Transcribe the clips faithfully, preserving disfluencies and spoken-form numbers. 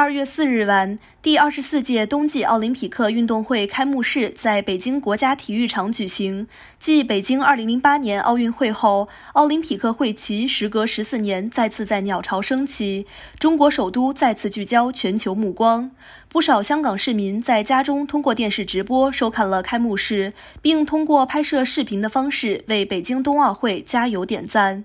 二月四日晚，第二十四届冬季奥林匹克运动会开幕式在北京国家体育场举行。继北京二零零八年奥运会后，奥林匹克会旗时隔十四年再次在鸟巢升起，中国首都再次聚焦全球目光。不少香港市民在家中通过电视直播收看了开幕式，并通过拍摄视频的方式为北京冬奥会加油点赞。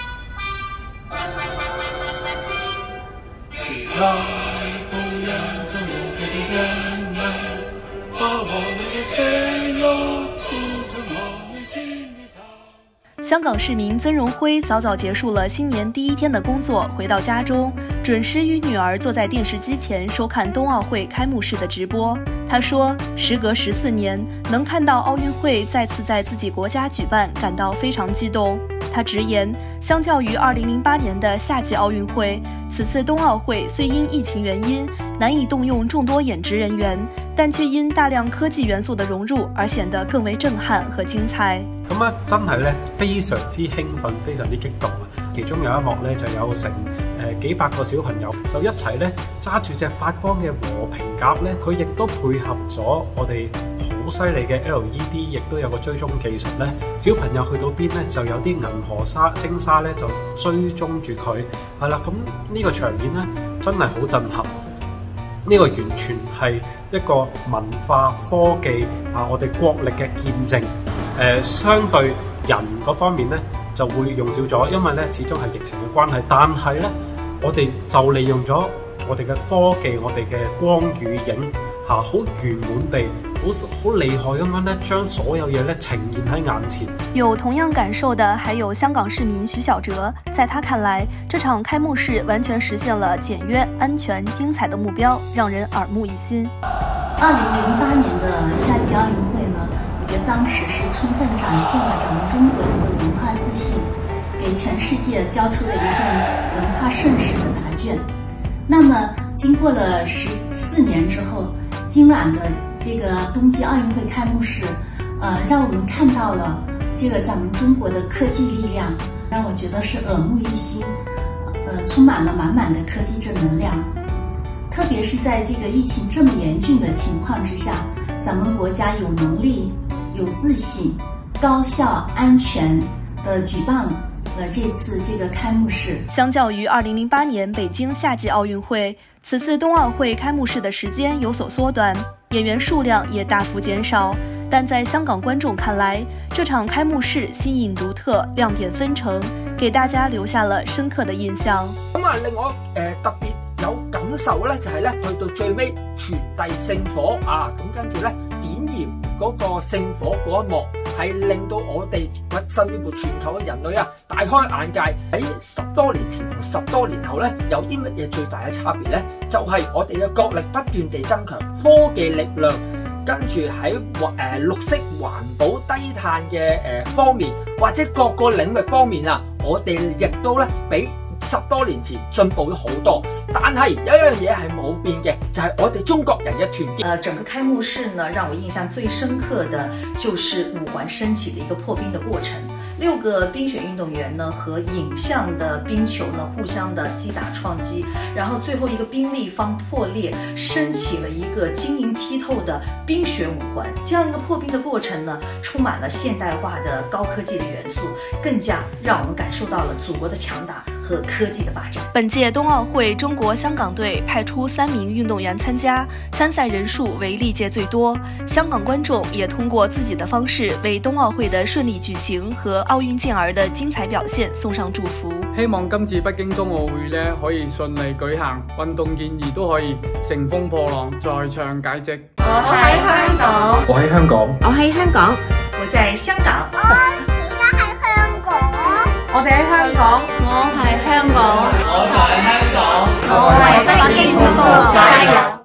香港市民曾荣辉早早结束了新年第一天的工作，回到家中，准时与女儿坐在电视机前收看冬奥会开幕式的直播。他说，时隔十四年，能看到奥运会再次在自己国家举办，感到非常激动。他直言，相较于二零零八年的夏季奥运会，此次冬奥會雖因疫情原因難以動用眾多演職人員，但卻因大量科技元素的融入而顯得更為震撼和精彩。 咁啊，真係咧非常之興奮，非常之激動啊！其中有一幕咧就有成誒、呃、幾百個小朋友就一齊咧揸住隻發光嘅和平鴿咧，佢亦都配合咗我哋好犀利嘅 L E D， 亦都有個追蹤技術咧。小朋友去到邊咧，就有啲銀河沙星沙咧就追蹤住佢，係啦。咁呢個場面咧真係好震撼。呢個完全係一個文化科技啊，我哋國力嘅見證。誒、呃，相對人嗰方面咧就會用少咗，因為咧始終係疫情嘅關係。但係咧，我哋就利用咗我哋嘅科技，我哋嘅光與影嚇，好圓滿地，好好厲害咁樣咧，將所有嘢咧呈現喺眼前。 有同樣感受的還有香港市民徐小哲，在他看來，這場開幕式完全實現了簡約、安全、精彩的目標，讓人耳目一新。 二零零八年的夏季奧運會呢，我覺得當時是充分展現了咱們中國人的文化自信，給全世界交出了一份文化盛世的答卷。那麼經過了十四年之後，今晚的這個冬季奧運會開幕式，呃，讓我們看到了這個咱們中國的科技力量，讓我覺得是耳目一新，呃，充滿了滿滿的科技正能量。特別是在這個疫情這麼嚴峻的情況之下，咱們國家有能力、有自信、高效、安全的舉辦了這次這個開幕式。 相較於二零零八年北京夏季奧運會，此次冬奧會開幕式的時間有所縮短，演員數量也大幅減少。但在香港觀眾看來，這場開幕式新穎獨特，亮點紛呈，給大家留下了深刻的印象。 咁啊，令我誒特別有感受咧，就係咧去到最尾傳遞聖火啊，咁跟住咧點燃嗰個聖火嗰一幕，係令到我哋甚至乎全球嘅人類啊大開眼界。喺十多年前同十多年後咧，有啲乜嘢最大嘅差別咧？就係、是、我哋嘅國力不斷地增強，科技力量。跟住喺誒綠色環保低碳嘅誒方面，或者各個領域方面啊，我哋亦都咧比十多年前進步咗好多。但係有一樣嘢係冇變嘅，就係、是、我哋中國人嘅團結。 呃，整個開幕式呢，讓我印象最深刻的就是五環升起的一個破冰的過程。六個冰雪運動員呢和影像的冰球呢互相的擊打撞擊，然後最後一個冰立方破裂，升起了一個晶瑩剔透的冰雪五環。這樣一個破冰的過程呢，充滿了現代化的高科技的元素，更加讓我們感受到了祖國的強大和科技的發展。 本屆冬奧會，中國香港隊派出三名運動員參加，參賽人數為歷屆最多。香港觀眾也通過自己的方式為冬奧會的順利舉行和奧運健兒的精彩表現送上祝福。 希望今次北京冬奧會咧可以順利舉行，運動健兒都可以乘風破浪，在場解職。 我喺香港， 我喺香港， 我喺香港， 我在香港。 我而家喺香港， 我哋喺香港，我係香港， 我喺香港， 我係北京冬奧，加油！